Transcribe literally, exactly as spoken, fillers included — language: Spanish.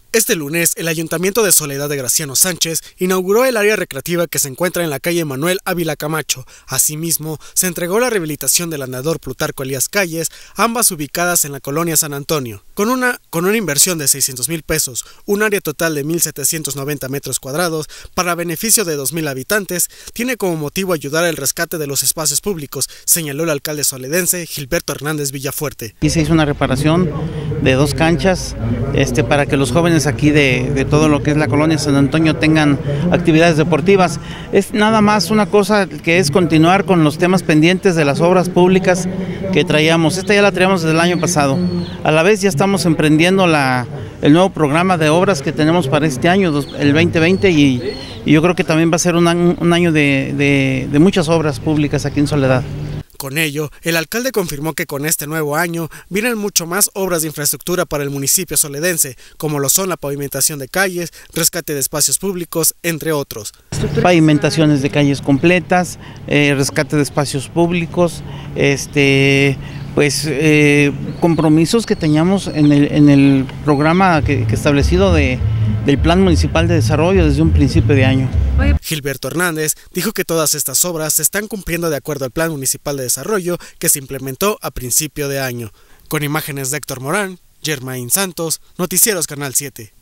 Este lunes, el Ayuntamiento de Soledad de Graciano Sánchez inauguró el área recreativa que se encuentra en la calle Manuel Ávila Camacho. Asimismo, se entregó la rehabilitación del andador Plutarco Elías Calles, ambas ubicadas en la colonia San Antonio. Con una, con una inversión de seiscientos mil pesos, un área total de mil setecientos noventa metros cuadrados, para beneficio de dos mil habitantes, tiene como motivo ayudar al rescate de los espacios públicos, señaló el alcalde soledense Gilberto Hernández Villafuerte. Y se hizo una reparación de dos canchas este, para que los jóvenes aquí de, de todo lo que es la colonia San Antonio tengan actividades deportivas. Es nada más una cosa que es continuar con los temas pendientes de las obras públicas que traíamos. Esta ya la traíamos desde el año pasado. A la vez ya estamos emprendiendo la, el nuevo programa de obras que tenemos para este año, el veinte veinte, y, y yo creo que también va a ser un año, un año de, de, de muchas obras públicas aquí en Soledad. Con ello, el alcalde confirmó que con este nuevo año vienen mucho más obras de infraestructura para el municipio soledense, como lo son la pavimentación de calles, rescate de espacios públicos, entre otros. Pavimentaciones de calles completas, eh, rescate de espacios públicos, este, pues eh, compromisos que teníamos en el, en el programa que, que establecido de, del Plan Municipal de Desarrollo desde un principio de año. Gilberto Hernández dijo que todas estas obras se están cumpliendo de acuerdo al Plan Municipal de Desarrollo que se implementó a principio de año. Con imágenes de Héctor Morán, Germain Santos, Noticieros Canal siete.